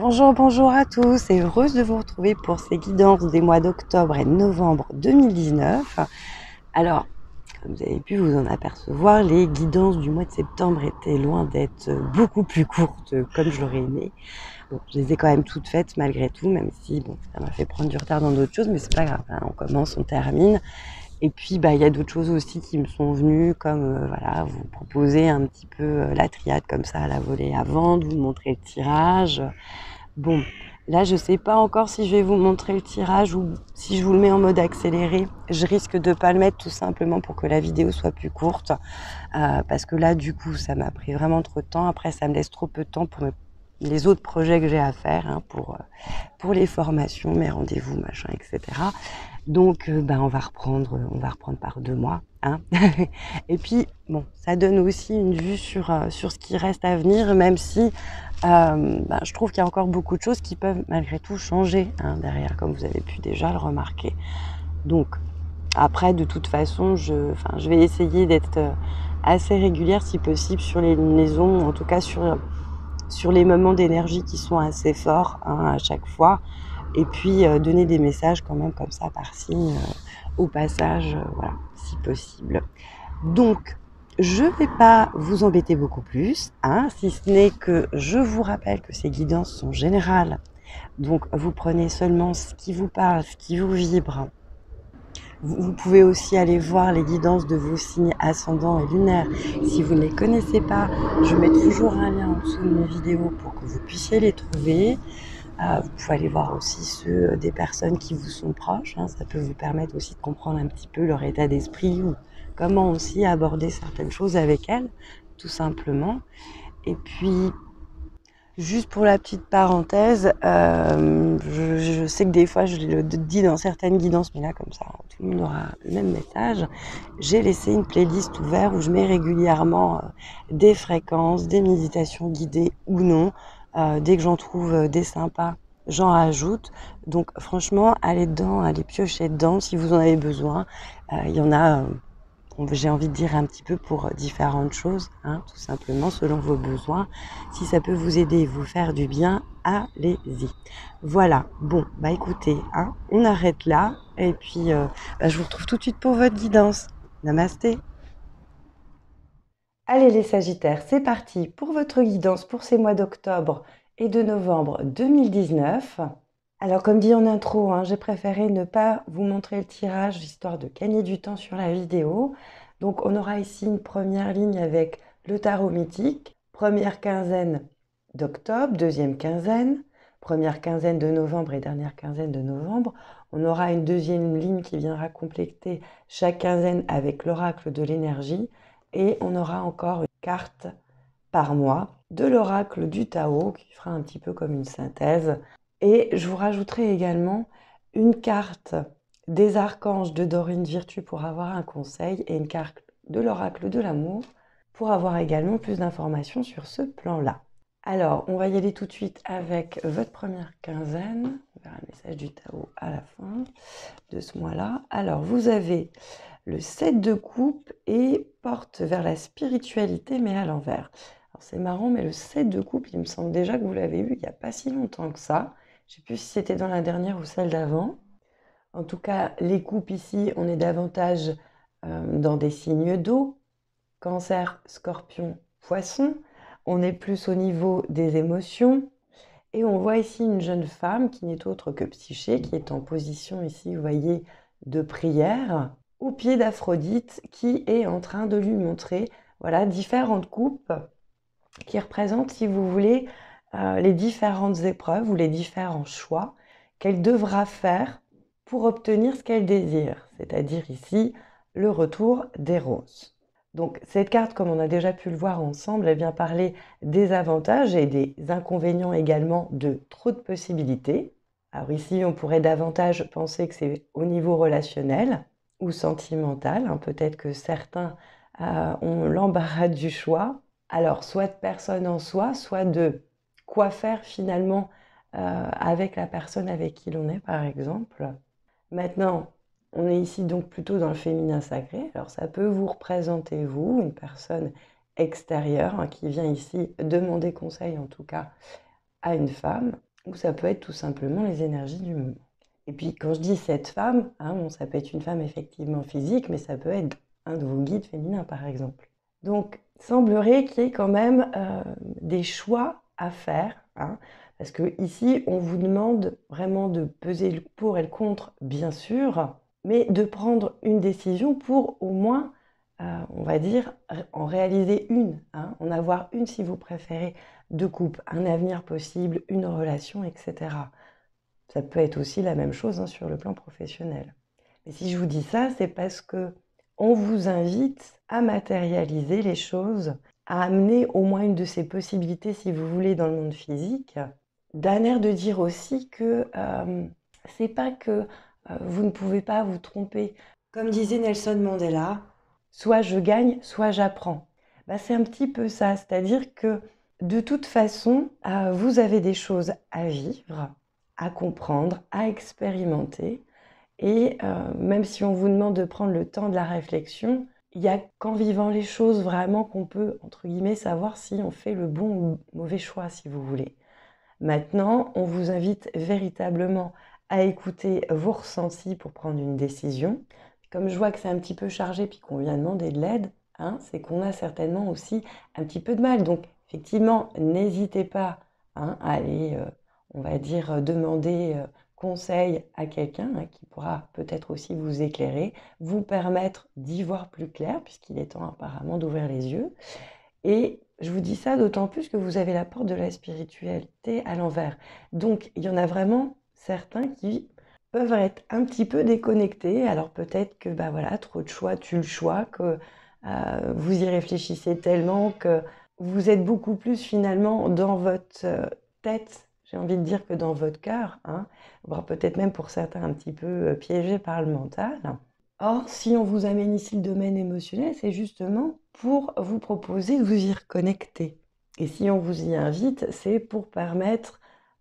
Bonjour, bonjour à tous et heureuse de vous retrouver pour ces guidances des mois d'octobre et de novembre 2019. Alors, comme vous avez pu vous en apercevoir, les guidances du mois de septembre étaient loin d'être beaucoup plus courtes comme je l'aurais aimé. Bon, je les ai quand même toutes faites malgré tout, même si bon, ça m'a fait prendre du retard dans d'autres choses, mais c'est pas grave, hein, on commence, on termine. Et puis, il y a d'autres choses aussi qui me sont venues, comme voilà, vous proposer un petit peu la triade comme ça à la volée avant, de vous montrer le tirage. Bon, là, je sais pas encore si je vais vous montrer le tirage ou si je vous le mets en mode accéléré. Je risque de pas le mettre tout simplement pour que la vidéo soit plus courte. Parce que là, du coup, ça m'a pris vraiment trop de temps. Après, ça me laisse trop peu de temps pour les autres projets que j'ai à faire, hein, pour les formations, mes rendez-vous, machin, etc. Donc, on va reprendre par 2 mois, hein. Et puis, bon, ça donne aussi une vue sur ce qui reste à venir, même si je trouve qu'il y a encore beaucoup de choses qui peuvent malgré tout changer, hein, derrière, comme vous avez pu déjà le remarquer. Donc, après, de toute façon, je vais essayer d'être assez régulière si possible sur les liaisons, en tout cas sur les moments d'énergie qui sont assez forts, hein, à chaque fois. Et puis donner des messages quand même comme ça par signe au passage, voilà, si possible. Donc, je ne vais pas vous embêter beaucoup plus, hein, si ce n'est que je vous rappelle que ces guidances sont générales. Donc, vous prenez seulement ce qui vous parle, ce qui vous vibre. Vous pouvez aussi aller voir les guidances de vos signes ascendants et lunaires. Si vous ne les connaissez pas, je mets toujours un lien en dessous de mes vidéos pour que vous puissiez les trouver. Vous pouvez aller voir aussi ceux des personnes qui vous sont proches, hein, ça peut vous permettre aussi de comprendre un petit peu leur état d'esprit ou comment aussi aborder certaines choses avec elles, tout simplement. Et puis, juste pour la petite parenthèse, je sais que des fois je le dis dans certaines guidances, mais là comme ça tout le monde aura le même message. J'ai laissé une playlist ouverte où je mets régulièrement des fréquences, des méditations guidées ou non. Dès que j'en trouve des sympas, j'en rajoute. Donc franchement, allez dedans, allez piocher dedans si vous en avez besoin. Il y en a, j'ai envie de dire un petit peu pour différentes choses, hein, tout simplement selon vos besoins. Si ça peut vous aider et vous faire du bien, allez-y. Voilà, bon, écoutez, hein, on arrête là et puis je vous retrouve tout de suite pour votre guidance. Namasté. Allez les Sagittaires, c'est parti pour votre guidance pour ces mois d'octobre et de novembre 2019. Alors comme dit en intro, hein, j'ai préféré ne pas vous montrer le tirage histoire de gagner du temps sur la vidéo. Donc on aura ici une première ligne avec le tarot mythique, première quinzaine d'octobre, deuxième quinzaine, première quinzaine de novembre et dernière quinzaine de novembre. On aura une deuxième ligne qui viendra compléter chaque quinzaine avec l'oracle de l'énergie et on aura encore une carte par mois de l'oracle du Tao qui fera un petit peu comme une synthèse. Et je vous rajouterai également une carte des archanges de Dorine Virtue pour avoir un conseil et une carte de l'oracle de l'amour pour avoir également plus d'informations sur ce plan-là. Alors, on va y aller tout de suite avec votre première quinzaine. On verra le message du Tao à la fin de ce mois-là. Alors, vous avez le 7 de coupe et porte vers la spiritualité, mais à l'envers. Alors, c'est marrant, mais le 7 de coupe, il me semble déjà que vous l'avez eu il n'y a pas si longtemps que ça. Je ne sais plus si c'était dans la dernière ou celle d'avant. En tout cas, les coupes ici, on est davantage dans des signes d'eau. Cancer, Scorpion, Poisson. On est plus au niveau des émotions. Et on voit ici une jeune femme qui n'est autre que Psyché, qui est en position ici, vous voyez, de prière, au pied d'Aphrodite, qui est en train de lui montrer, voilà, différentes coupes qui représentent, si vous voulez, les différentes épreuves ou les différents choix qu'elle devra faire pour obtenir ce qu'elle désire, c'est-à-dire ici le retour des roses. Donc cette carte, comme on a déjà pu le voir ensemble, elle vient parler des avantages et des inconvénients également de trop de possibilités. Alors ici, on pourrait davantage penser que c'est au niveau relationnel ou sentimental, hein. Peut-être que certains ont l'embarras du choix. Alors, soit de personne en soi, soit de quoi faire finalement avec la personne avec qui l'on est, par exemple. Maintenant, on est ici donc plutôt dans le féminin sacré. Alors, ça peut vous représenter, vous, une personne extérieure, hein, qui vient ici demander conseil, en tout cas, à une femme. ou ça peut être tout simplement les énergies du moment. Et puis quand je dis cette femme, bon, ça peut être une femme effectivement physique, mais ça peut être un de vos guides féminins par exemple. Donc semblerait qu'il y ait quand même des choix à faire, parce que ici on vous demande vraiment de peser le pour et le contre, bien sûr, mais de prendre une décision pour au moins, on va dire, en réaliser une, en avoir une si vous préférez, de couple, un avenir possible, une relation, etc. Ça peut être aussi la même chose sur le plan professionnel. Mais si je vous dis ça, c'est parce que on vous invite à matérialiser les choses, à amener au moins une de ces possibilités, si vous voulez, dans le monde physique, d'un air de dire aussi que c'est pas que vous ne pouvez pas vous tromper. Comme disait Nelson Mandela, soit je gagne, soit j'apprends. C'est un petit peu ça, c'est-à-dire que de toute façon, vous avez des choses à vivre, à comprendre, à expérimenter. Et même si on vous demande de prendre le temps de la réflexion, il n'y a qu'en vivant les choses vraiment qu'on peut, entre guillemets, savoir si on fait le bon ou le mauvais choix, si vous voulez. Maintenant, on vous invite véritablement à écouter vos ressentis pour prendre une décision. Comme je vois que c'est un petit peu chargé puis qu'on vient demander de l'aide, c'est qu'on a certainement aussi un petit peu de mal. Donc, effectivement, n'hésitez pas à aller, on va dire, demander conseil à quelqu'un qui pourra peut-être aussi vous éclairer, vous permettre d'y voir plus clair, puisqu'il est temps apparemment d'ouvrir les yeux. Et je vous dis ça d'autant plus que vous avez la porte de la spiritualité à l'envers. Donc, il y en a vraiment certains qui peuvent être un petit peu déconnectés. Alors peut-être que, voilà, trop de choix tue le choix, que vous y réfléchissez tellement que vous êtes beaucoup plus finalement dans votre tête, j'ai envie de dire, que dans votre cœur, voire peut-être même pour certains un petit peu piégés par le mental. Or, si on vous amène ici le domaine émotionnel, c'est justement pour vous proposer de vous y reconnecter. Et si on vous y invite, c'est pour permettre,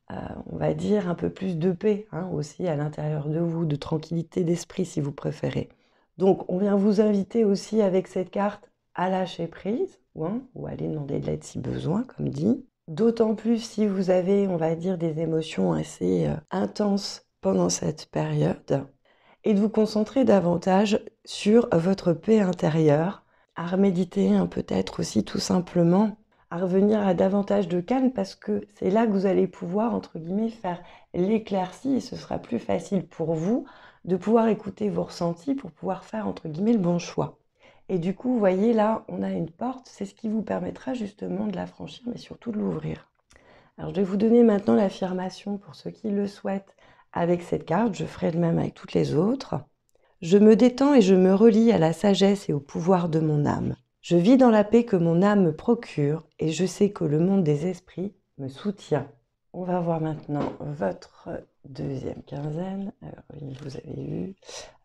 on va dire, un peu plus de paix aussi à l'intérieur de vous, de tranquillité d'esprit si vous préférez. Donc, on vient vous inviter aussi avec cette carte à lâcher prise, ou aller demander de l'aide si besoin, comme dit. D'autant plus si vous avez, on va dire, des émotions assez intenses pendant cette période. Et de vous concentrer davantage sur votre paix intérieure, à reméditer peut-être aussi tout simplement, à revenir à davantage de calme parce que c'est là que vous allez pouvoir, entre guillemets, faire l'éclaircie et ce sera plus facile pour vous de pouvoir écouter vos ressentis pour pouvoir faire, entre guillemets, le bon choix. Et du coup, vous voyez, là, on a une porte, c'est ce qui vous permettra justement de la franchir, mais surtout de l'ouvrir. Alors, je vais vous donner maintenant l'affirmation pour ceux qui le souhaitent avec cette carte. Je ferai de même avec toutes les autres. Je me détends et je me relie à la sagesse et au pouvoir de mon âme. Je vis dans la paix que mon âme me procure et je sais que le monde des esprits me soutient. On va voir maintenant votre deuxième quinzaine. Alors, oui, vous avez eu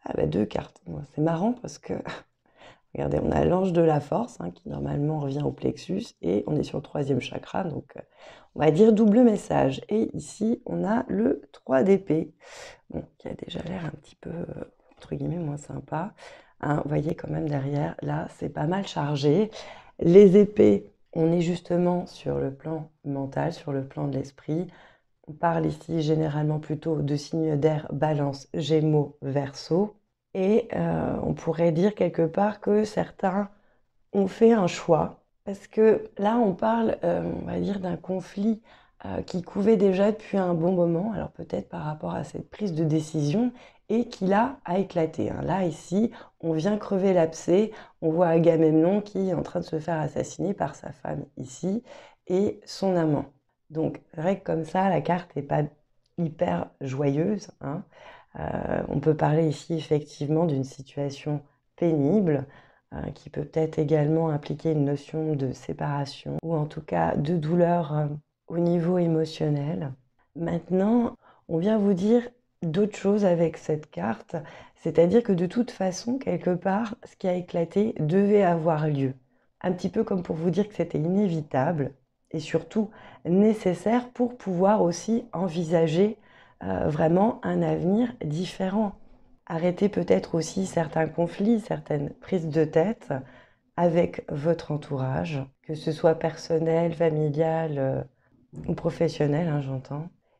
2 cartes. C'est marrant parce que regardez, on a l'ange de la force qui normalement revient au plexus et on est sur le 3e chakra, donc on va dire double message. Et ici, on a le 3 d'épée, qui a déjà l'air un petit peu, entre guillemets, moins sympa. Vous voyez quand même derrière, là, c'est pas mal chargé. Les épées, on est justement sur le plan mental, sur le plan de l'esprit. On parle ici généralement plutôt de signes d'air, balance, gémeaux, verseau. Et on pourrait dire quelque part que certains ont fait un choix, parce que là on parle, on va dire, d'un conflit qui couvait déjà depuis un bon moment, alors peut-être par rapport à cette prise de décision, et qui là a éclaté. Là ici, on vient crever l'abcès, on voit Agamemnon qui est en train de se faire assassiner par sa femme ici, et son amant. Donc, vrai que comme ça, la carte n'est pas hyper joyeuse, on peut parler ici effectivement d'une situation pénible qui peut peut-être également impliquer une notion de séparation ou en tout cas de douleur au niveau émotionnel. Maintenant, on vient vous dire d'autres choses avec cette carte, c'est-à-dire que de toute façon, quelque part, ce qui a éclaté devait avoir lieu. Un petit peu comme pour vous dire que c'était inévitable et surtout nécessaire pour pouvoir aussi envisager vraiment un avenir différent. Arrêter peut-être aussi certains conflits, certaines prises de tête avec votre entourage, que ce soit personnel, familial ou professionnel, j'entends.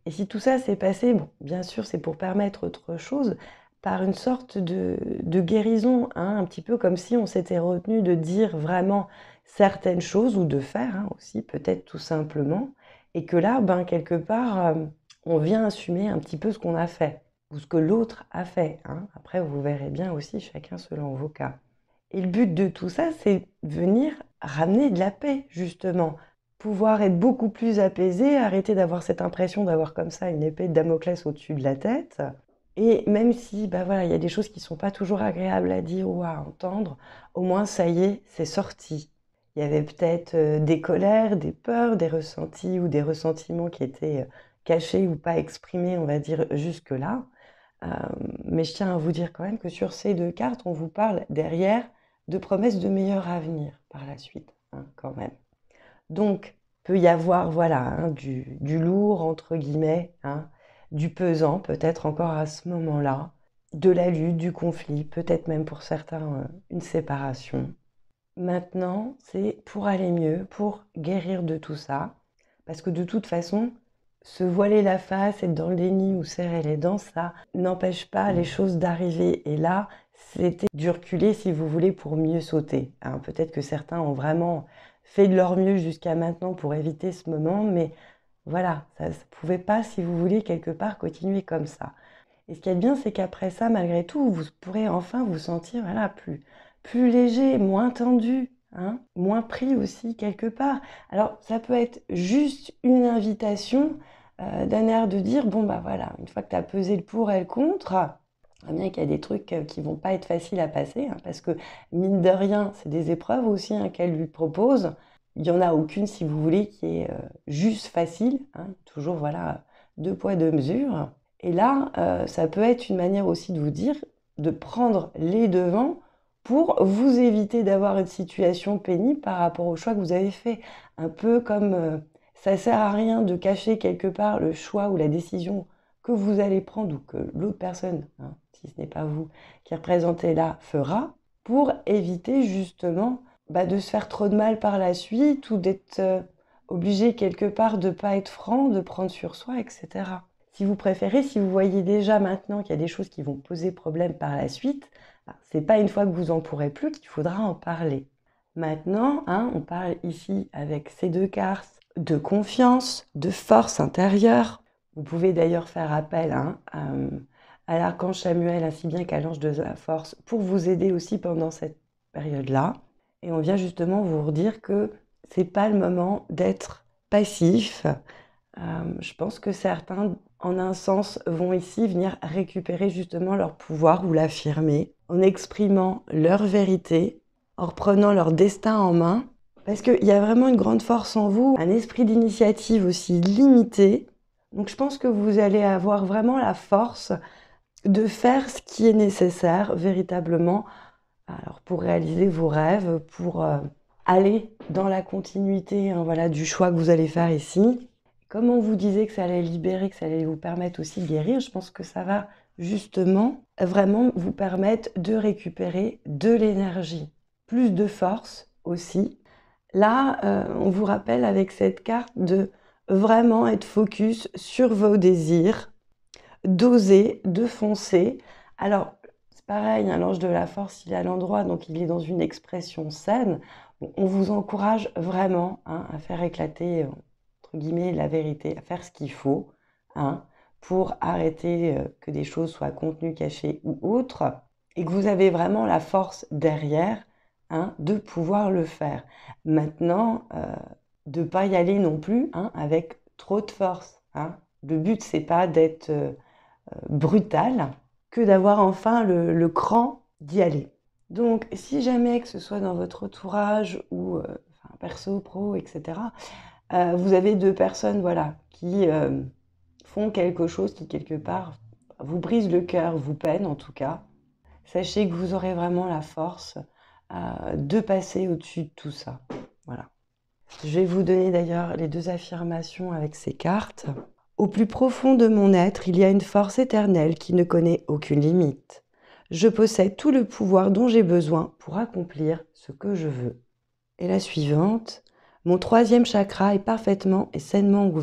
Et si tout ça s'est passé, bon, bien sûr, c'est pour permettre autre chose, par une sorte de guérison, hein, un petit peu comme si on s'était retenu de dire vraiment certaines choses ou de faire hein, aussi, peut-être tout simplement, et que là, ben, quelque part, on vient assumer un petit peu ce qu'on a fait ou ce que l'autre a fait. Hein. Après, vous verrez bien aussi, chacun selon vos cas. Et le but de tout ça, c'est venir ramener de la paix, justement. Pouvoir être beaucoup plus apaisé, arrêter d'avoir cette impression d'avoir comme ça une épée de Damoclès au-dessus de la tête. Et même si, bah voilà, il y a des choses qui ne sont pas toujours agréables à dire ou à entendre, au moins ça y est, c'est sorti. Il y avait peut-être des colères, des peurs, des ressentis ou des ressentiments qui étaient cachés ou pas exprimés, on va dire, jusque-là. Euh, mais je tiens à vous dire quand même que sur ces 2 cartes, on vous parle derrière de promesses de meilleur avenir par la suite, hein, quand même. Donc, peut y avoir, voilà, hein, du lourd, entre guillemets, hein, du pesant, peut-être encore à ce moment-là, de la lutte, du conflit, peut-être même pour certains une séparation. Maintenant, c'est pour aller mieux, pour guérir de tout ça, parce que de toute façon, se voiler la face, être dans le déni ou serrer les dents, ça n'empêche pas les choses d'arriver. Et là, c'était du reculer, si vous voulez, pour mieux sauter. Hein, peut-être que certains ont vraiment fait de leur mieux jusqu'à maintenant pour éviter ce moment, mais voilà, ça ne pouvait pas, si vous voulez, quelque part continuer comme ça. Et ce qui est bien, c'est qu'après ça, malgré tout, vous pourrez enfin vous sentir voilà, plus léger, moins tendu, hein, moins pris aussi quelque part. Alors, ça peut être juste une invitation d'un air de dire, bon, bah voilà, une fois que tu as pesé le pour et le contre, bien qu'il y a des trucs qui vont pas être faciles à passer, hein, parce que mine de rien, c'est des épreuves aussi hein, qu'elle lui propose. Il n'y en a aucune, si vous voulez, qui est juste facile. Hein, toujours, voilà, 2 poids, 2 mesures. Et là, ça peut être une manière aussi de vous dire, de prendre les devants pour vous éviter d'avoir une situation pénible par rapport au choix que vous avez fait. Un peu comme ça sert à rien de cacher quelque part le choix ou la décision que vous allez prendre ou que l'autre personne, hein, si ce n'est pas vous qui représentez là, fera, pour éviter justement bah, de se faire trop de mal par la suite ou d'être obligé quelque part de ne pas être franc, de prendre sur soi, etc. Si vous préférez, si vous voyez déjà maintenant qu'il y a des choses qui vont poser problème par la suite, bah, ce n'est pas une fois que vous en pourrez plus qu'il faudra en parler. Maintenant, hein, on parle ici avec ces 2 cartes de confiance, de force intérieure. Vous pouvez d'ailleurs faire appel hein, à l'archange Samuel ainsi bien qu'à l'ange de la force pour vous aider aussi pendant cette période-là. Et on vient justement vous redire que c'est pas le moment d'être passif. Je pense que certains, en un sens, vont ici venir récupérer justement leur pouvoir ou l'affirmer en exprimant leur vérité, en reprenant leur destin en main. Parce qu'il y a vraiment une grande force en vous, un esprit d'initiative aussi limité. Donc je pense que vous allez avoir vraiment la force de faire ce qui est nécessaire véritablement alors, pour réaliser vos rêves, pour aller dans la continuité hein, voilà, du choix que vous allez faire ici. Comme on vous disait que ça allait libérer, que ça allait vous permettre aussi de guérir, je pense que ça va justement vraiment vous permettre de récupérer de l'énergie, plus de force aussi. Là, on vous rappelle avec cette carte de vraiment être focus sur vos désirs, d'oser, de foncer. Alors, c'est pareil, hein, l'ange de la force, il est à l'endroit, donc il est dans une expression saine. Bon, on vous encourage vraiment hein, à faire éclater, entre guillemets, la vérité, à faire ce qu'il faut hein, pour arrêter que des choses soient contenues, cachées ou autres, et que vous avez vraiment la force derrière hein, de pouvoir le faire. Maintenant, de ne pas y aller non plus hein, avec trop de force. Hein. Le but, c'est pas d'être brutal, que d'avoir enfin le cran d'y aller. Donc, si jamais, que ce soit dans votre entourage ou enfin, perso, pro, etc., vous avez 2 personnes voilà, qui font quelque chose qui, quelque part, vous brise le cœur, vous peine en tout cas, sachez que vous aurez vraiment la force de passer au-dessus de tout ça. Voilà. Je vais vous donner d'ailleurs les 2 affirmations avec ces cartes. Au plus profond de mon être, il y a une force éternelle qui ne connaît aucune limite. Je possède tout le pouvoir dont j'ai besoin pour accomplir ce que je veux. Et la suivante, mon 3e chakra est parfaitement et sainement ouvert.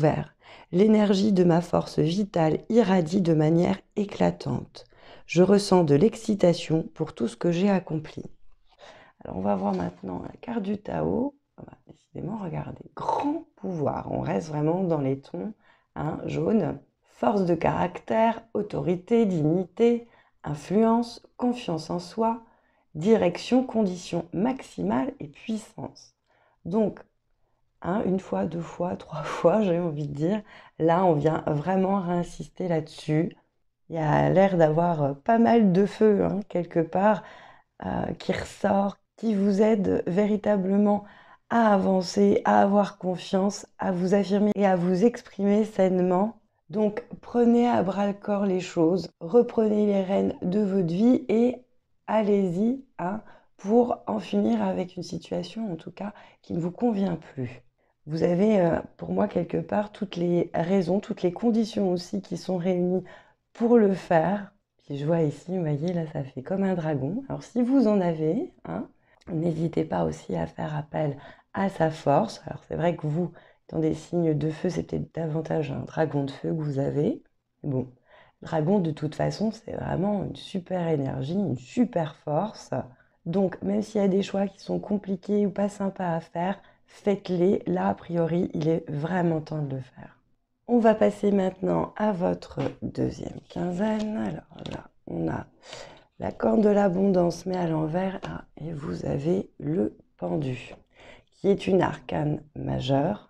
L'énergie de ma force vitale irradie de manière éclatante. Je ressens de l'excitation pour tout ce que j'ai accompli. Alors, on va voir maintenant la carte du Tao. Décidément, regardez, grand pouvoir. On reste vraiment dans les tons jaunes. Force de caractère, autorité, dignité, influence, confiance en soi, direction, condition maximale et puissance. Donc, une fois, deux fois, trois fois, j'ai envie de dire. Là, on vient vraiment réinsister là-dessus. Il y a l'air d'avoir pas mal de feu, quelque part, qui ressort, qui vous aide véritablement à avancer, à avoir confiance, à vous affirmer et à vous exprimer sainement. Donc, prenez à bras-le-corps les choses, reprenez les rênes de votre vie et allez-y pour en finir avec une situation, en tout cas, qui ne vous convient plus. Vous avez, pour moi, quelque part, toutes les raisons, toutes les conditions aussi qui sont réunies pour le faire. Puis je vois ici, vous voyez, là, ça fait comme un dragon. Alors, si vous en avez, n'hésitez pas aussi à faire appel à sa force. Alors, c'est vrai que vous, dans des signes de feu, c'est peut-être davantage un dragon de feu que vous avez. Bon, dragon, de toute façon, c'est vraiment une super énergie, une super force. Donc, même s'il y a des choix qui sont compliqués ou pas sympas à faire, faites-les. Là, a priori, il est vraiment temps de le faire. On va passer maintenant à votre deuxième quinzaine. Alors là, on a la corne de l'abondance, mais à l'envers. Et vous avez le pendu, qui est une arcane majeure.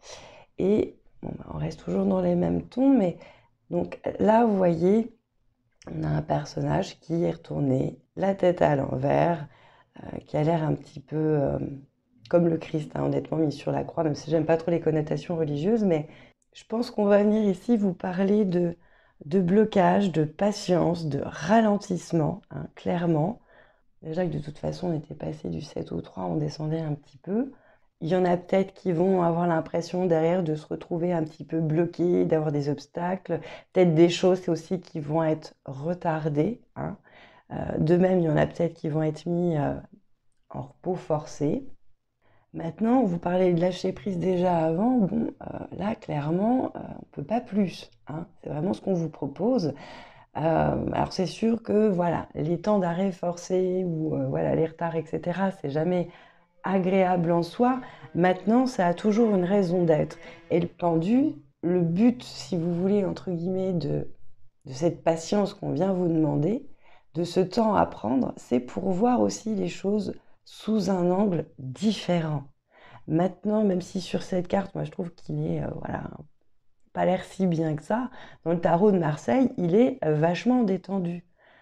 Et on reste toujours dans les mêmes tons, mais donc là, vous voyez, on a un personnage qui est retourné, la tête à l'envers, qui a l'air un petit peu comme le Christ, honnêtement, mis sur la croix, même si j'aime pas trop les connotations religieuses, mais je pense qu'on va venir ici vous parler de blocage, de patience, de ralentissement, clairement. Déjà que de toute façon, on était passé du 7 au 3, on descendait un petit peu. Il y en a peut-être qui vont avoir l'impression derrière de se retrouver un petit peu bloqués, d'avoir des obstacles, peut-être des choses aussi qui vont être retardées. De même, il y en a peut-être qui vont être mis en repos forcé. Maintenant, vous parlez de lâcher prise déjà avant. Bon, là, clairement, on ne peut pas plus. C'est vraiment ce qu'on vous propose. Alors, c'est sûr que voilà, les temps d'arrêt forcés ou voilà, les retards, etc., c'est jamais agréable en soi. Maintenant, ça a toujours une raison d'être. Et le pendu, le but, si vous voulez, entre guillemets, de cette patience qu'on vient vous demander, de ce temps à prendre, c'est pour voir aussi les choses sous un angle différent. Maintenant, même si sur cette carte, moi je trouve qu'il est voilà, pas l'air si bien que ça, dans le tarot de Marseille, il est vachement détendu.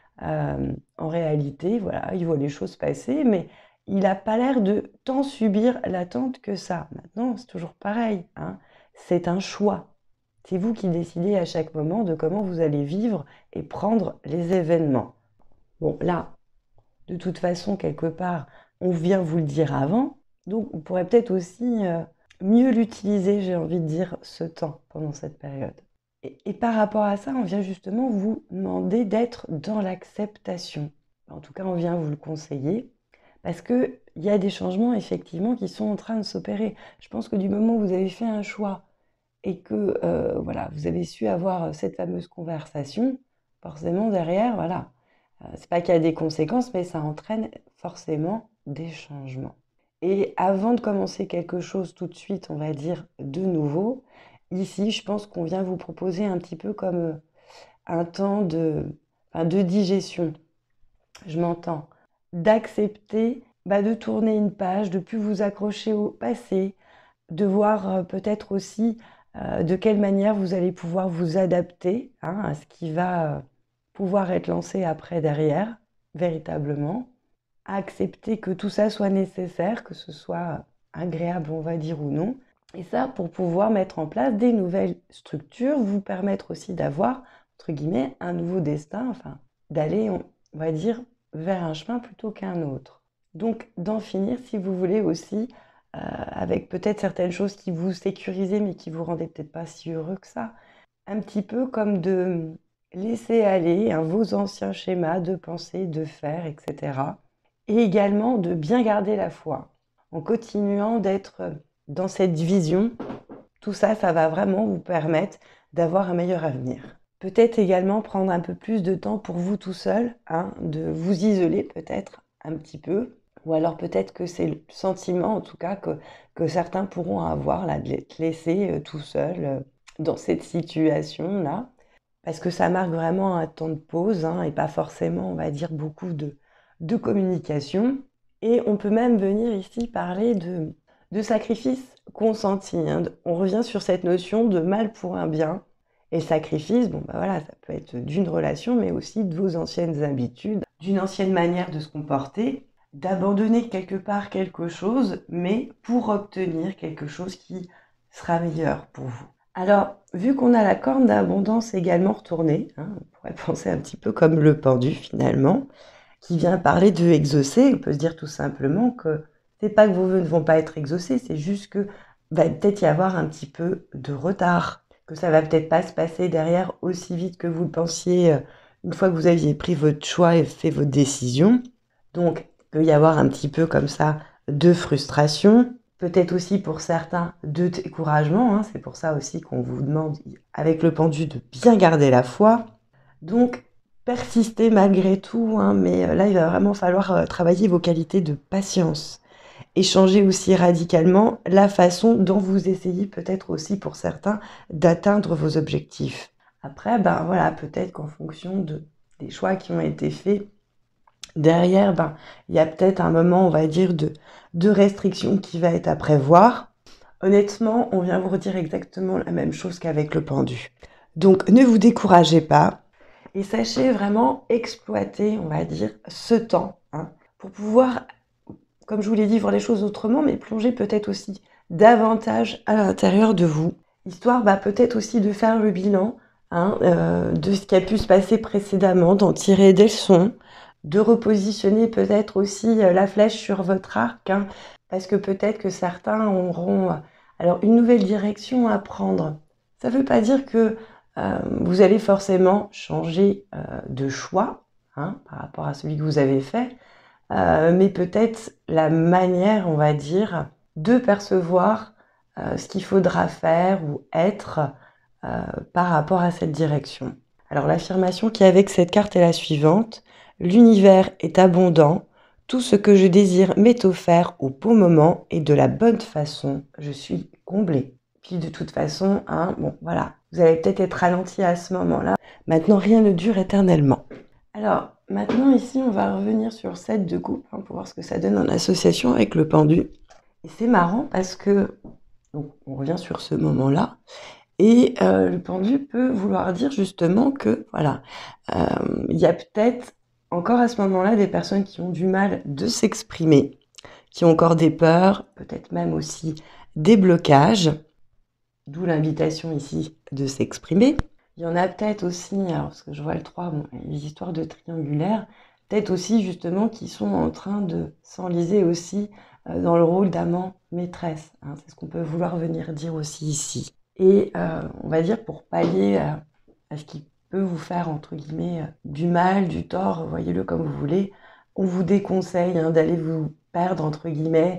En réalité, voilà, il voit les choses passer, mais il n'a pas l'air de tant subir l'attente que ça. Maintenant, c'est toujours pareil, c'est un choix. C'est vous qui décidez à chaque moment de comment vous allez vivre et prendre les événements. Bon, là, de toute façon, quelque part, on vient vous le dire avant, donc on pourrait peut-être aussi mieux l'utiliser, j'ai envie de dire, ce temps pendant cette période. Et par rapport à ça, on vient justement vous demander d'être dans l'acceptation. En tout cas, on vient vous le conseiller parce qu'il y a des changements effectivement qui sont en train de s'opérer. Je pense que du moment où vous avez fait un choix et que voilà, vous avez su avoir cette fameuse conversation, forcément derrière, voilà, c'est pas qu'il y a des conséquences, mais ça entraîne forcément des changements. Et avant de commencer quelque chose tout de suite, on va dire de nouveau, ici, je pense qu'on vient vous proposer un petit peu comme un temps de digestion. Je m'entends. D'accepter de tourner une page, de plus vous accrocher au passé, de voir peut-être aussi de quelle manière vous allez pouvoir vous adapter à ce qui va pouvoir être lancé après derrière, véritablement. Accepter que tout ça soit nécessaire, que ce soit agréable, on va dire, ou non. Et ça, pour pouvoir mettre en place des nouvelles structures, vous permettre aussi d'avoir, entre guillemets, un nouveau destin, enfin, d'aller, on va dire, vers un chemin plutôt qu'un autre. Donc, d'en finir, si vous voulez aussi, avec peut-être certaines choses qui vous sécurisaient, mais qui vous rendaient peut-être pas si heureux que ça. Un petit peu comme de laisser aller vos anciens schémas de pensée, de faire, etc. Et également de bien garder la foi, en continuant d'être dans cette vision Tout ça, ça va vraiment vous permettre d'avoir un meilleur avenir. Peut-être également prendre un peu plus de temps pour vous tout seul, hein, de vous isoler peut-être un petit peu, ou alors peut-être que c'est le sentiment en tout cas que certains pourront avoir là, de te laisser tout seul dans cette situation-là, parce que ça marque vraiment un temps de pause hein, et pas forcément, on va dire, beaucoup de communication. Et on peut même venir ici parler de sacrifice consenti. Hein. On revient sur cette notion de mal pour un bien. Et sacrifice, bon, bah voilà, ça peut être d'une relation, mais aussi de vos anciennes habitudes, d'une ancienne manière de se comporter, d'abandonner quelque part quelque chose, mais pour obtenir quelque chose qui sera meilleur pour vous. Alors, vu qu'on a la corne d'abondance également retournée, hein, on pourrait penser un petit peu comme le pendu finalement, qui vient parler de exaucer, on peut se dire tout simplement que c'est pas que vos vœux ne vont pas être exaucés, c'est juste que va peut-être y avoir un petit peu de retard, que ça va peut-être pas se passer derrière aussi vite que vous le pensiez une fois que vous aviez pris votre choix et fait votre décision. Donc, il peut y avoir un petit peu comme ça de frustration, peut-être aussi pour certains de découragement, hein, c'est pour ça aussi qu'on vous demande avec le pendu de bien garder la foi. Donc, persister malgré tout, hein, mais là, il va vraiment falloir travailler vos qualités de patience et changer aussi radicalement la façon dont vous essayez peut-être aussi pour certains d'atteindre vos objectifs. Après, ben voilà, peut-être qu'en fonction des choix qui ont été faits, derrière, ben, il y a peut-être un moment, on va dire, de restriction qui va être à prévoir. Honnêtement, on vient vous redire exactement la même chose qu'avec le pendu. Donc, ne vous découragez pas et sachez vraiment exploiter, on va dire, ce temps hein, pour pouvoir, comme je vous l'ai dit, voir les choses autrement, mais plonger peut-être aussi davantage à l'intérieur de vous, histoire peut-être aussi de faire le bilan hein, de ce qui a pu se passer précédemment, d'en tirer des leçons, de repositionner peut-être aussi la flèche sur votre arc, hein, parce que peut-être que certains auront alors une nouvelle direction à prendre. Ça ne veut pas dire que vous allez forcément changer de choix hein, par rapport à celui que vous avez fait, mais peut-être la manière, on va dire, de percevoir ce qu'il faudra faire ou être par rapport à cette direction. Alors l'affirmation qui est avec cette carte est la suivante. L'univers est abondant. Tout ce que je désire m'est offert au bon moment et de la bonne façon. Je suis comblée. Puis de toute façon, hein, bon, voilà, vous allez peut-être être ralenti à ce moment-là. Maintenant, rien ne dure éternellement. Alors, maintenant, ici, on va revenir sur 7 de coupe hein, pour voir ce que ça donne en association avec le pendu. Et c'est marrant parce que, donc, on revient sur ce moment-là, et le pendu peut vouloir dire justement que, voilà, il y a peut-être encore à ce moment-là des personnes qui ont du mal de s'exprimer, qui ont encore des peurs, peut-être même aussi des blocages, d'où l'invitation ici de s'exprimer. Il y en a peut-être aussi, alors parce que je vois le 3, bon, les histoires de triangulaire, peut-être aussi justement qui sont en train de s'enliser aussi dans le rôle d'amant maîtresse. Hein, c'est ce qu'on peut vouloir venir dire aussi ici. Et on va dire pour pallier à ce qui peut vous faire, entre guillemets, du mal, du tort, voyez-le comme vous voulez, on vous déconseille hein, d'aller vous perdre, entre guillemets,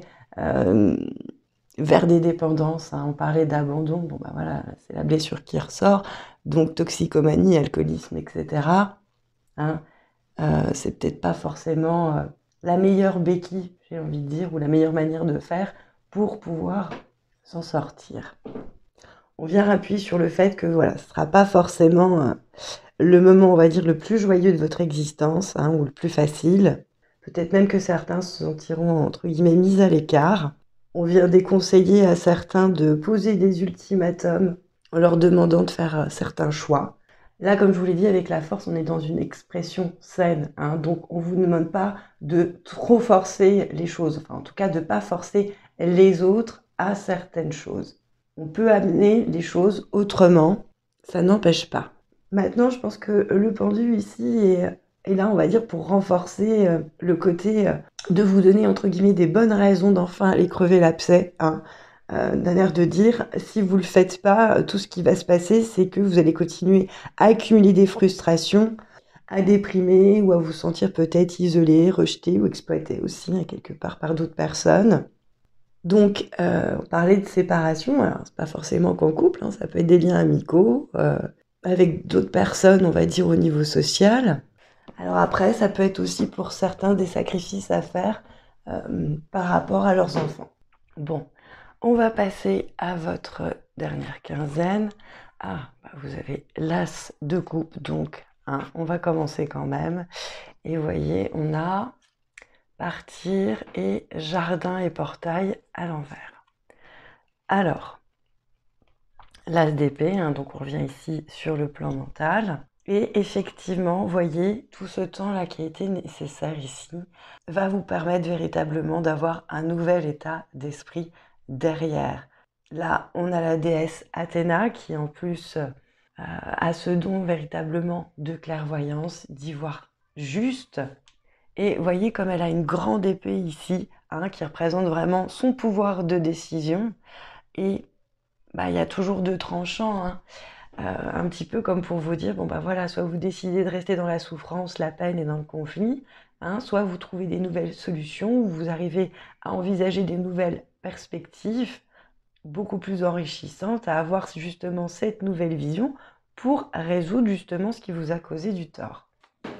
vers des dépendances. Hein. On parlait d'abandon, bon bah voilà, c'est la blessure qui ressort, donc toxicomanie, alcoolisme, etc. Hein. C'est peut-être pas forcément la meilleure béquille, j'ai envie de dire, ou la meilleure manière de faire pour pouvoir s'en sortir. On vient appuyer sur le fait que voilà, ce ne sera pas forcément le moment, on va dire, le plus joyeux de votre existence, hein, ou le plus facile. Peut-être même que certains se sentiront, entre guillemets, mis à l'écart. On vient déconseiller à certains de poser des ultimatums en leur demandant de faire certains choix. Là, comme je vous l'ai dit, avec la force, on est dans une expression saine. Hein, donc, on ne vous demande pas de trop forcer les choses. Enfin, en tout cas, de ne pas forcer les autres à certaines choses. On peut amener les choses autrement, ça n'empêche pas. Maintenant, je pense que le pendu ici est là, on va dire, pour renforcer le côté de vous donner, entre guillemets, des bonnes raisons d'enfin aller crever l'abcès. Hein, d'un air de dire, si vous ne le faites pas, tout ce qui va se passer, c'est que vous allez continuer à accumuler des frustrations, à déprimer ou à vous sentir peut-être isolé, rejeté ou exploité aussi, hein, quelque part par d'autres personnes. Donc, on parlait de séparation, alors c'est pas forcément qu'en couple, hein, ça peut être des liens amicaux, avec d'autres personnes, on va dire, au niveau social. Alors après, ça peut être aussi pour certains des sacrifices à faire par rapport à leurs enfants. Bon, on va passer à votre dernière quinzaine. Ah, bah vous avez l'as de coupe, donc hein, on va commencer quand même. Et vous voyez, on a partir et jardin et portail à l'envers. Alors, l'as d'épée, hein, donc on revient ici sur le plan mental. Et effectivement, vous voyez, tout ce temps-là qui a été nécessaire ici va vous permettre véritablement d'avoir un nouvel état d'esprit derrière. Là, on a la déesse Athéna qui en plus a ce don véritablement de clairvoyance, d'y voir juste. Et vous voyez comme elle a une grande épée ici, hein, qui représente vraiment son pouvoir de décision. Et bah, il y a toujours deux tranchants, hein. Un petit peu comme pour vous dire, bon bah voilà, soit vous décidez de rester dans la souffrance, la peine et dans le conflit, hein, soit vous trouvez des nouvelles solutions, ou vous arrivez à envisager des nouvelles perspectives beaucoup plus enrichissantes, à avoir justement cette nouvelle vision pour résoudre justement ce qui vous a causé du tort.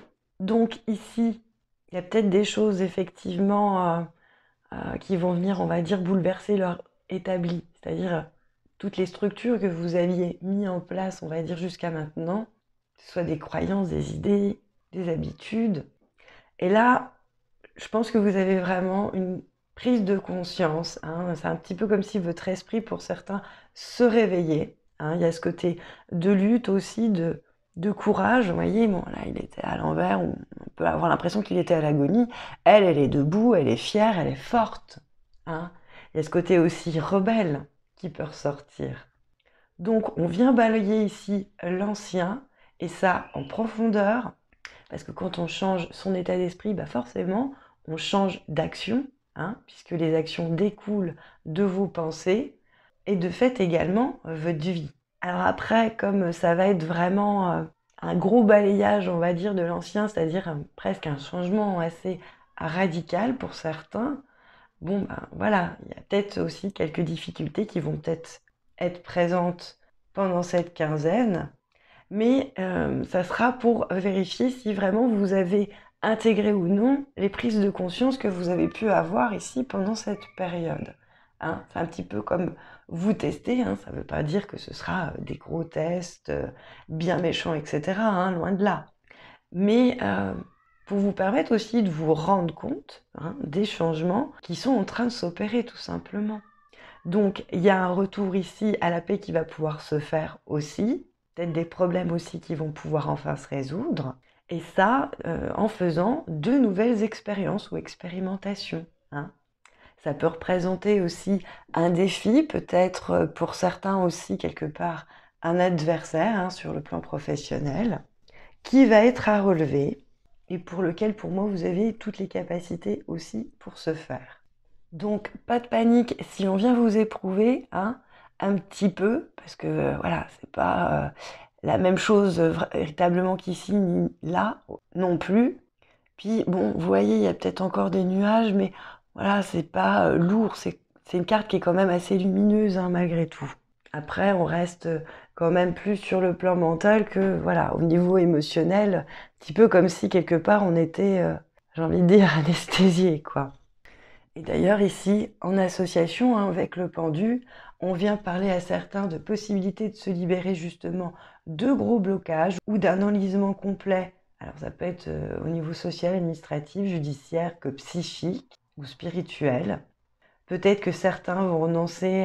Donc ici, il y a peut-être des choses effectivement qui vont venir, on va dire, bouleverser leur établi, c'est-à-dire toutes les structures que vous aviez mis en place, on va dire, jusqu'à maintenant, que ce soit des croyances, des idées, des habitudes. Et là, je pense que vous avez vraiment une prise de conscience, hein. C'est un petit peu comme si votre esprit, pour certains, se réveillait, hein. Il y a ce côté de lutte aussi, de courage. Vous voyez, bon, là, il était à l'envers, on peut avoir l'impression qu'il était à l'agonie. Elle est debout, elle est fière, elle est forte, hein. Il y a ce côté aussi rebelle qui peut ressortir. Donc, on vient balayer ici l'ancien, et ça en profondeur, parce que quand on change son état d'esprit, bah forcément, on change d'action, hein, puisque les actions découlent de vos pensées, et de fait également votre vie. Alors après, comme ça va être vraiment un gros balayage, on va dire, de l'ancien, c'est-à-dire presque un changement assez radical pour certains, bon, ben voilà, il y a peut-être aussi quelques difficultés qui vont peut-être être présentes pendant cette quinzaine, mais ça sera pour vérifier si vraiment vous avez intégré ou non les prises de conscience que vous avez pu avoir ici pendant cette période, hein. C'est un petit peu comme vous tester, hein. Ça ne veut pas dire que ce sera des gros tests bien méchants, etc., hein, loin de là. Mais pour vous permettre aussi de vous rendre compte, hein, des changements qui sont en train de s'opérer tout simplement. Donc il y a un retour ici à la paix qui va pouvoir se faire aussi, peut-être des problèmes aussi qui vont pouvoir enfin se résoudre, et ça en faisant de nouvelles expériences ou expérimentations, hein. Ça peut représenter aussi un défi, peut-être pour certains aussi quelque part un adversaire, hein, sur le plan professionnel, qui va être à relever et pour lequel pour moi vous avez toutes les capacités aussi pour ce faire. Donc pas de panique si on vient vous éprouver, hein, un petit peu, parce que voilà, c'est pas la même chose véritablement qu'ici, ni là non plus. Puis bon, vous voyez, il y a peut-être encore des nuages, mais voilà, c'est pas lourd, c'est une carte qui est quand même assez lumineuse, hein, malgré tout. Après, on reste quand même plus sur le plan mental que voilà, au niveau émotionnel, un petit peu comme si quelque part on était, j'ai envie de dire, anesthésié, quoi. Et d'ailleurs ici, en association, hein, avec le pendu, on vient parler à certains de possibilités de se libérer justement de gros blocages ou d'un enlisement complet. Alors ça peut être au niveau social, administratif, judiciaire, que psychique ou spirituel. Peut-être que certains vont renoncer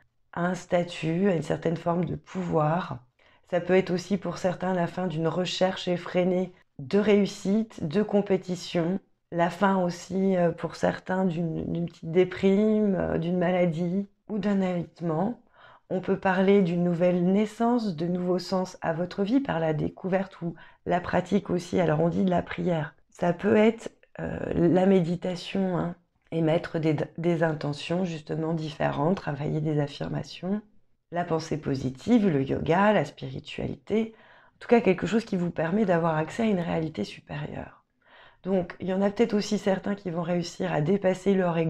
à un statut, à une certaine forme de pouvoir. Ça peut être aussi pour certains la fin d'une recherche effrénée de réussite, de compétition, la fin aussi pour certains d'une petite déprime, d'une maladie ou d'un évitement. On peut parler d'une nouvelle naissance, de nouveaux sens à votre vie par la découverte ou la pratique aussi. Alors on dit de la prière. Ça peut être la méditation, hein, et mettre des intentions justement différentes, travailler des affirmations, la pensée positive, le yoga, la spiritualité, en tout cas quelque chose qui vous permet d'avoir accès à une réalité supérieure. Donc il y en a peut-être aussi certains qui vont réussir à dépasser leur ego,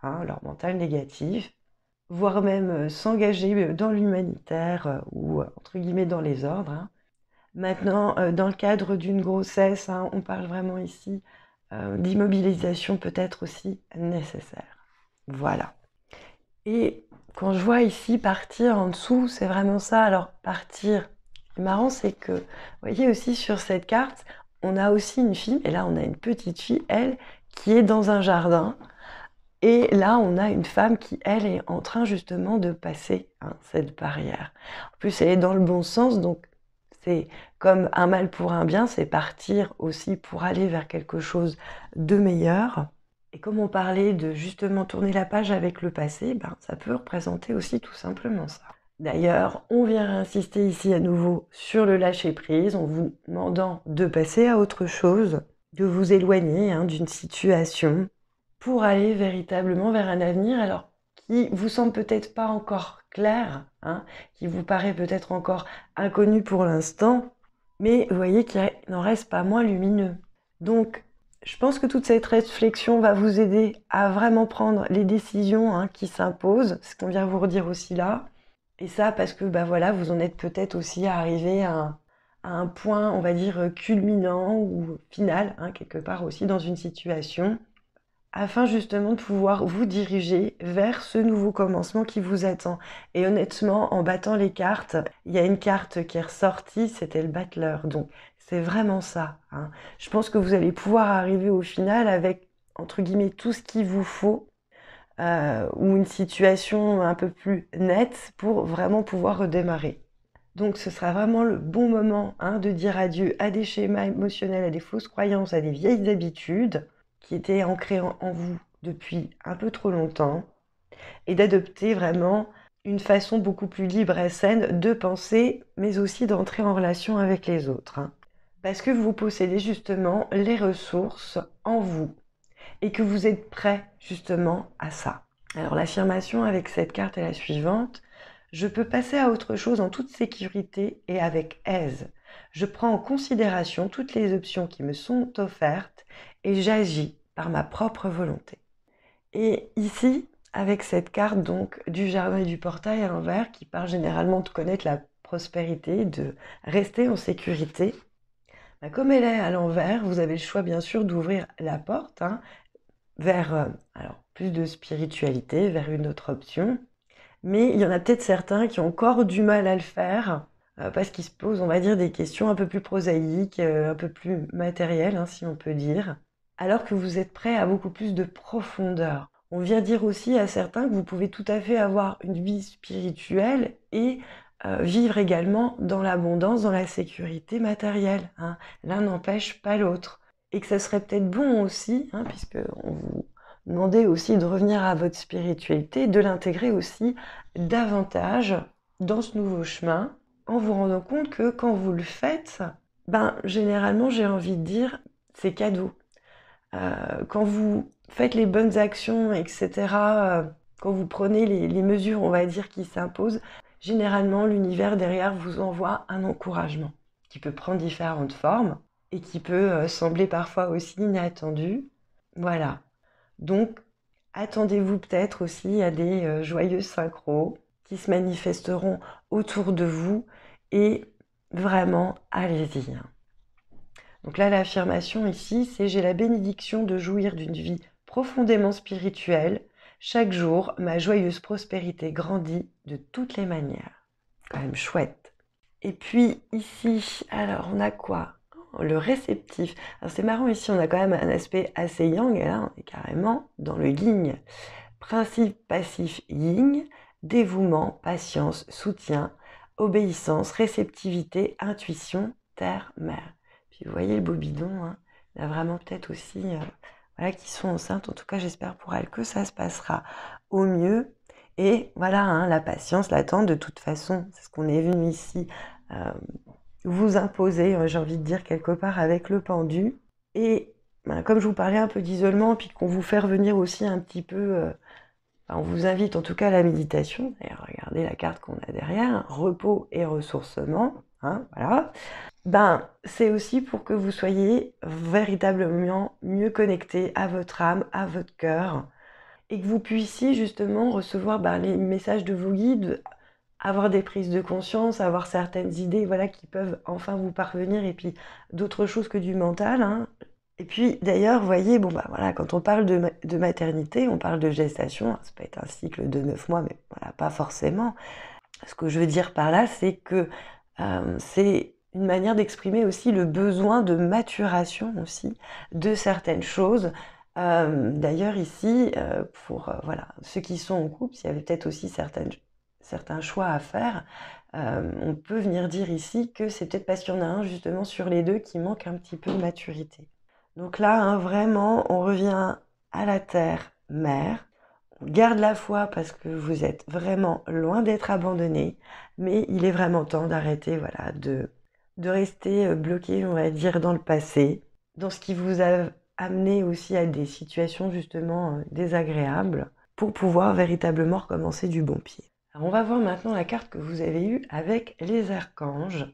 hein, leur mental négatif, voire même s'engager dans l'humanitaire ou entre guillemets dans les ordres, hein. Maintenant, dans le cadre d'une grossesse, hein, on parle vraiment ici d'immobilisation peut-être aussi nécessaire. Voilà. Et quand je vois ici partir en dessous, c'est vraiment ça. Alors partir, ce qui est marrant, c'est que, vous voyez aussi sur cette carte, on a aussi une fille, et là on a une petite fille, elle, qui est dans un jardin. Et là, on a une femme qui, elle, est en train justement de passer cette barrière. En plus, elle est dans le bon sens, donc c'est comme un mal pour un bien, c'est partir aussi pour aller vers quelque chose de meilleur. Et comme on parlait de justement tourner la page avec le passé, ben, ça peut représenter aussi tout simplement ça. D'ailleurs, on vient insister ici à nouveau sur le lâcher-prise, en vous demandant de passer à autre chose, de vous éloigner d'une situation, pour aller véritablement vers un avenir alors qui vous semble peut-être pas encore clair, qui vous paraît peut-être encore inconnu pour l'instant, mais vous voyez qu'il n'en reste pas moins lumineux. Donc, je pense que toute cette réflexion va vous aider à vraiment prendre les décisions qui s'imposent, ce qu'on vient vous redire aussi là. Et ça parce que voilà, vous en êtes peut-être aussi arrivé à un point, on va dire, culminant ou final, quelque part aussi dans une situation, afin justement de pouvoir vous diriger vers ce nouveau commencement qui vous attend. Et honnêtement, en battant les cartes, il y a une carte qui est ressortie, c'était le battleur. Donc c'est vraiment ça. Je pense que vous allez pouvoir arriver au final avec, entre guillemets, tout ce qu'il vous faut, ou une situation un peu plus nette pour vraiment pouvoir redémarrer. Donc ce sera vraiment le bon moment de dire adieu à des schémas émotionnels, à des fausses croyances, à des vieilles habitudes qui étaient ancrées en vous depuis un peu trop longtemps, et d'adopter vraiment une façon beaucoup plus libre et saine de penser, mais aussi d'entrer en relation avec les autres. Parce que vous possédez justement les ressources en vous, et que vous êtes prêt justement à ça. Alors l'affirmation avec cette carte est la suivante: je peux passer à autre chose en toute sécurité et avec aise. Je prends en considération toutes les options qui me sont offertes et j'agis par ma propre volonté. Et ici, avec cette carte donc du jardin et du portail à l'envers, qui parle généralement de connaître la prospérité, de rester en sécurité, comme elle est à l'envers, vous avez le choix bien sûr d'ouvrir la porte vers plus de spiritualité, vers une autre option. Mais il y en a peut-être certains qui ont encore du mal à le faire parce qu'ils se posent, on va dire, des questions un peu plus prosaïques, un peu plus matérielles, si on peut dire, alors que vous êtes prêts à beaucoup plus de profondeur. On vient dire aussi à certains que vous pouvez tout à fait avoir une vie spirituelle et vivre également dans l'abondance, dans la sécurité matérielle. L'un n'empêche pas l'autre. Et que ça serait peut-être bon aussi, puisque on vous demandait aussi de revenir à votre spiritualité, de l'intégrer aussi davantage dans ce nouveau chemin, en vous rendant compte que quand vous le faites, généralement, j'ai envie de dire, c'est cadeau. Quand vous faites les bonnes actions, etc., quand vous prenez les mesures, on va dire, qui s'imposent, généralement, l'univers derrière vous envoie un encouragement qui peut prendre différentes formes et qui peut sembler parfois aussi inattendu. Voilà. Donc, attendez-vous peut-être aussi à des joyeux synchros qui se manifesteront autour de vous et vraiment, allez-y. Donc là, l'affirmation ici, c'est « J'ai la bénédiction de jouir d'une vie profondément spirituelle. Chaque jour, ma joyeuse prospérité grandit de toutes les manières. » Quand même chouette. Et puis ici, alors on a quoi ? Le réceptif. Alors c'est marrant, ici on a quand même un aspect assez yang, et là on est carrément dans le yin. Principe passif yin, dévouement, patience, soutien, obéissance, réceptivité, intuition, terre, mer. Puis vous voyez le beau bidon, il y a vraiment peut-être aussi qui sont enceintes. En tout cas, j'espère pour elles que ça se passera au mieux. Et voilà, la patience, l'attente, de toute façon, c'est ce qu'on est venu ici vous imposer, j'ai envie de dire, quelque part avec le pendu. Et comme je vous parlais un peu d'isolement, puis qu'on vous fait revenir aussi un petit peu, on vous invite en tout cas à la méditation. D'ailleurs, regardez la carte qu'on a derrière, repos et ressourcement, voilà. C'est aussi pour que vous soyez véritablement mieux connecté à votre âme, à votre cœur, et que vous puissiez justement recevoir les messages de vos guides, avoir des prises de conscience, avoir certaines idées voilà, qui peuvent enfin vous parvenir, et puis d'autres choses que du mental, hein. Et puis d'ailleurs, vous voyez, voilà, quand on parle de maternité, on parle de gestation, ça peut être un cycle de 9 mois, mais voilà, pas forcément. Ce que je veux dire par là, c'est que c'est une manière d'exprimer aussi le besoin de maturation aussi de certaines choses. D'ailleurs ici, pour voilà, ceux qui sont en couple, s'il y avait peut-être aussi certains choix à faire, on peut venir dire ici que c'est peut-être parce qu'il y en a un justement sur les deux qui manque un petit peu de maturité. Donc là, hein, vraiment, on revient à la terre mère. On garde la foi parce que vous êtes vraiment loin d'être abandonné, mais il est vraiment temps d'arrêter voilà, de rester bloqué, on va dire, dans le passé, dans ce qui vous a amené aussi à des situations justement désagréables, pour pouvoir véritablement recommencer du bon pied. Alors on va voir maintenant la carte que vous avez eue avec les archanges.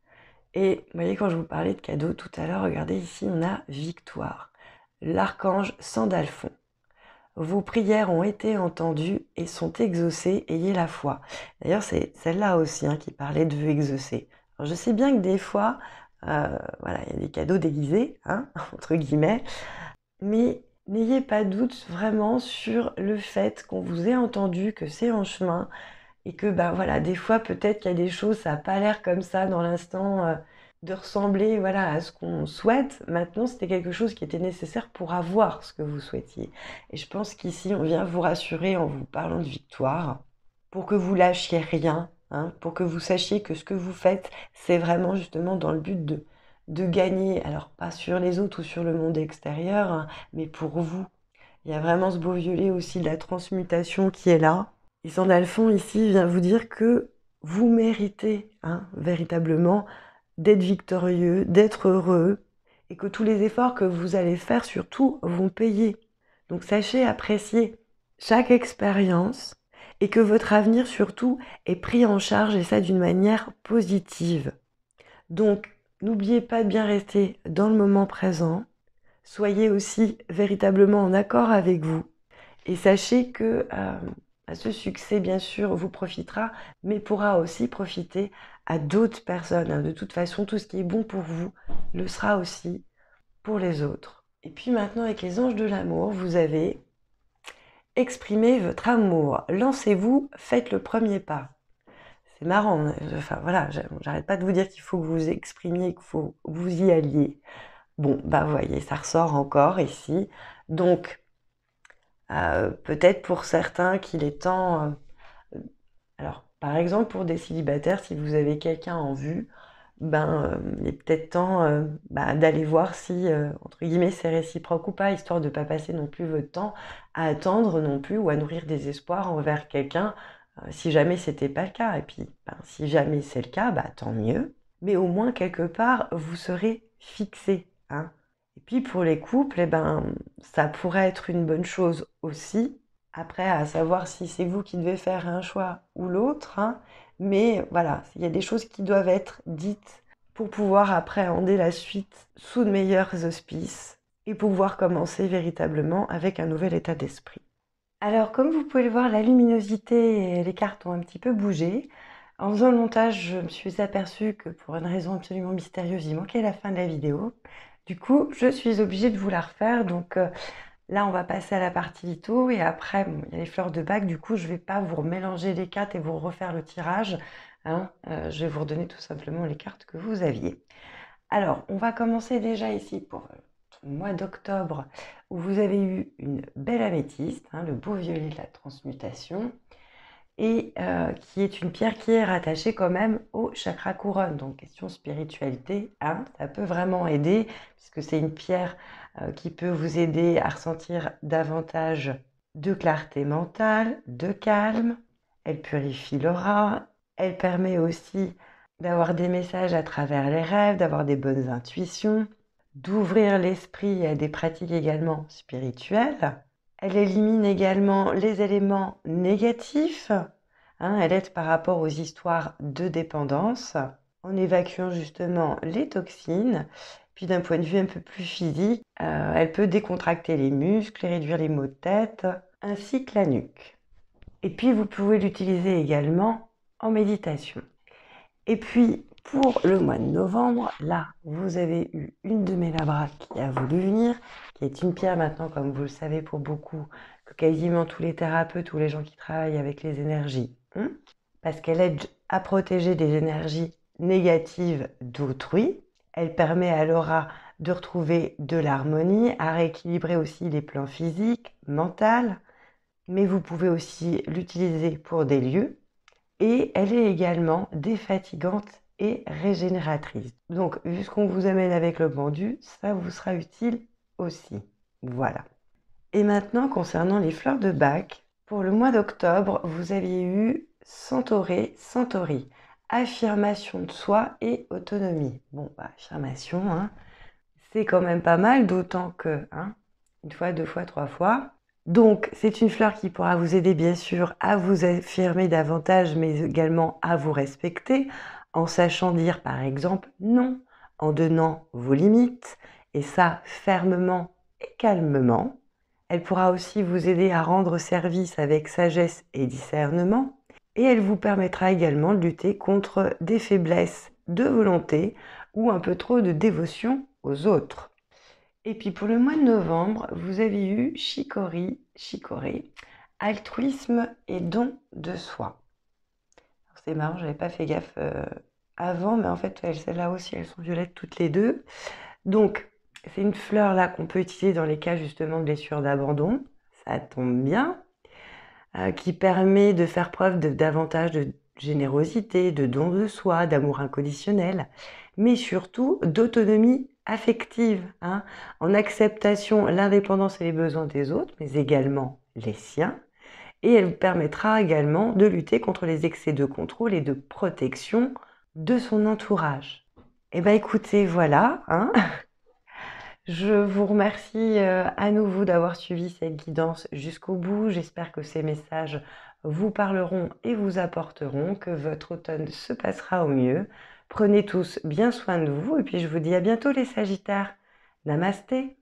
Et vous voyez, quand je vous parlais de cadeaux tout à l'heure, regardez ici, on a Victoire, l'archange Sandalphon. Vos prières ont été entendues et sont exaucées, ayez la foi. D'ailleurs, c'est celle-là aussi hein, qui parlait de vœux exaucés. Alors, je sais bien que des fois, voilà, il y a des cadeaux déguisés, hein, entre guillemets, mais n'ayez pas de doute vraiment sur le fait qu'on vous ait entendu, que c'est en chemin, et que voilà, des fois peut-être qu'il y a des choses, ça n'a pas l'air comme ça dans l'instant de ressembler voilà, à ce qu'on souhaite. Maintenant, c'était quelque chose qui était nécessaire pour avoir ce que vous souhaitiez. Et je pense qu'ici, on vient vous rassurer en vous parlant de victoire, pour que vous lâchiez rien, hein, pour que vous sachiez que ce que vous faites, c'est vraiment justement dans le but de gagner, alors pas sur les autres ou sur le monde extérieur, hein, mais pour vous. Il y a vraiment ce beau violet aussi de la transmutation qui est là. Et Sandalphon ici vient vous dire que vous méritez hein, véritablement d'être victorieux, d'être heureux, et que tous les efforts que vous allez faire surtout vont payer. Donc sachez apprécier chaque expérience, et que votre avenir surtout est pris en charge, et ça d'une manière positive. Donc n'oubliez pas de bien rester dans le moment présent, soyez aussi véritablement en accord avec vous, et sachez que ce succès, bien sûr, vous profitera, mais pourra aussi profiter à d'autres personnes. De toute façon, tout ce qui est bon pour vous le sera aussi pour les autres. Et puis maintenant, avec les anges de l'amour, vous avez exprimé votre amour. Lancez-vous, faites le premier pas. C'est marrant, enfin voilà, j'arrête pas de vous dire qu'il faut que vous exprimiez, qu'il faut que vous y alliez. Bon, vous voyez, ça ressort encore ici. Donc, peut-être pour certains qu'il est temps... alors, par exemple, pour des célibataires, si vous avez quelqu'un en vue, il est peut-être temps d'aller voir si, entre guillemets, c'est réciproque ou pas, histoire de ne pas passer non plus votre temps à attendre non plus ou à nourrir des espoirs envers quelqu'un, si jamais c'était pas le cas. Et puis, si jamais c'est le cas, tant mieux. Mais au moins, quelque part, vous serez fixé, hein. Et puis pour les couples, ça pourrait être une bonne chose aussi. Après, à savoir si c'est vous qui devez faire un choix ou l'autre, hein. Mais voilà, il y a des choses qui doivent être dites pour pouvoir appréhender la suite sous de meilleurs auspices et pouvoir commencer véritablement avec un nouvel état d'esprit. Alors, comme vous pouvez le voir, la luminosité et les cartes ont un petit peu bougé. En faisant le montage, je me suis aperçue que pour une raison absolument mystérieuse, il manquait la fin de la vidéo. Du coup, je suis obligée de vous la refaire. Donc là, on va passer à la partie litho. Et après, il y a les fleurs de bac. Du coup, je ne vais pas vous remélanger les cartes et vous refaire le tirage, hein. Je vais vous redonner tout simplement les cartes que vous aviez. Alors, on va commencer déjà ici pour le mois d'octobre, où vous avez eu une belle améthyste, hein, le beau violet de la transmutation, et qui est une pierre qui est rattachée quand même au chakra couronne. Donc question spiritualité, hein, ça peut vraiment aider, puisque c'est une pierre qui peut vous aider à ressentir davantage de clarté mentale, de calme. Elle purifie l'aura, elle permet aussi d'avoir des messages à travers les rêves, d'avoir des bonnes intuitions, d'ouvrir l'esprit à des pratiques également spirituelles. Elle élimine également les éléments négatifs, hein, elle aide par rapport aux histoires de dépendance, en évacuant justement les toxines. Puis d'un point de vue un peu plus physique, elle peut décontracter les muscles et réduire les maux de tête. ainsi que la nuque. Et puis vous pouvez l'utiliser également en méditation. Et puis pour le mois de novembre, là vous avez eu une de mes labras qui a voulu venir, qui est une pierre maintenant, comme vous le savez pour beaucoup, que quasiment tous les thérapeutes ou les gens qui travaillent avec les énergies ont, parce qu'elle aide à protéger des énergies négatives d'autrui. Elle permet à l'aura de retrouver de l'harmonie, à rééquilibrer aussi les plans physiques, mentaux, mais vous pouvez aussi l'utiliser pour des lieux. Et elle est également défatigante et régénératrice. Donc, vu ce qu'on vous amène avec le pendu, ça vous sera utile aussi. Voilà. Et maintenant, concernant les fleurs de Bach, pour le mois d'octobre, vous aviez eu Centauré, Centauri, affirmation de soi et autonomie. Bon, affirmation, hein, c'est quand même pas mal, d'autant que, une fois, deux fois, trois fois. Donc, c'est une fleur qui pourra vous aider, bien sûr, à vous affirmer davantage, mais également à vous respecter, en sachant dire, par exemple, non, en donnant vos limites, et ça fermement et calmement. Elle pourra aussi vous aider à rendre service avec sagesse et discernement, et elle vous permettra également de lutter contre des faiblesses de volonté ou un peu trop de dévotion aux autres. Et puis pour le mois de novembre, vous avez eu Chicorée, altruisme et don de soi. C'est marrant, j'avais pas fait gaffe avant, mais en fait, celles-là aussi, elles sont violettes toutes les deux. Donc, c'est une fleur là qu'on peut utiliser dans les cas justement de blessures d'abandon. Ça tombe bien. Qui permet de faire preuve de davantage de générosité, de don de soi, d'amour inconditionnel, mais surtout d'autonomie affective, en acceptation l'indépendance et les besoins des autres, mais également les siens. Et elle vous permettra également de lutter contre les excès de contrôle et de protection de son entourage. Eh bien écoutez, voilà, Je vous remercie à nouveau d'avoir suivi cette guidance jusqu'au bout. J'espère que ces messages vous parleront et vous apporteront, que votre automne se passera au mieux. Prenez tous bien soin de vous et puis je vous dis à bientôt les Sagittaires. Namasté!